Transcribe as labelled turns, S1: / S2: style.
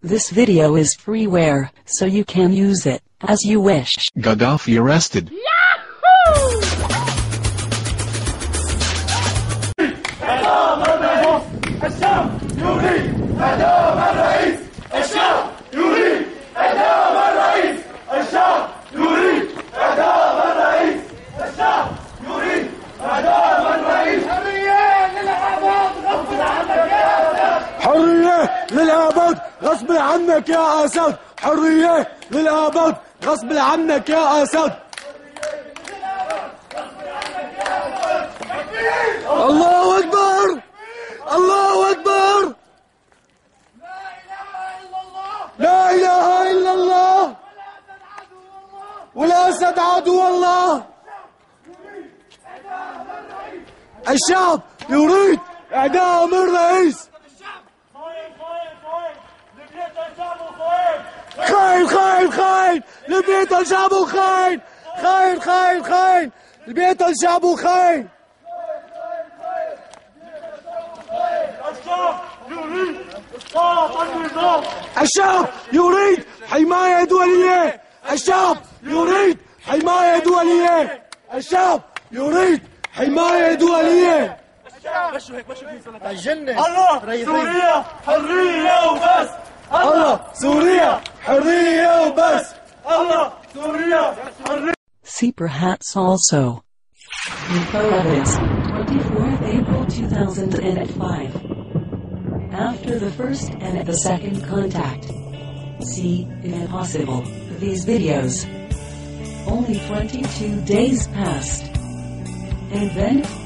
S1: This video is freeware, so you can use it as you wish.
S2: Gaddafi arrested.
S3: الشعب يريد إعدام الرئيس. الشعب يريد إعدام الرئيس. الشعب يريد إعدام الرئيس. الشعب يريد إعدام الرئيس. حرية للأبد غصب عنك يا أسد. حرية للأبد غصب عنك يا أسد. الله أكبر. الله أكبر. لا إله إلا الله. والأسد عدو الله. الشعب يريد إعدام الرئيس. خاين خاين خاين لبيت الشعب خاين. خاين خاين خاين لبيت الشعب خاين. الشعب يريد إسقاط النظام. الشعب يريد حماية دولية. الشعب يريد حماية دولية. الشعب يريد حماية دولية.
S4: الجنة
S3: الله سوريا حرية وبس. الله سوريا حرية وبس. الله سوريا حرية.
S1: Seeper hats also. Info evidence, 24th April 2005. After the first and the second contact. See, if possible, these videos. Only 22 days passed. And then,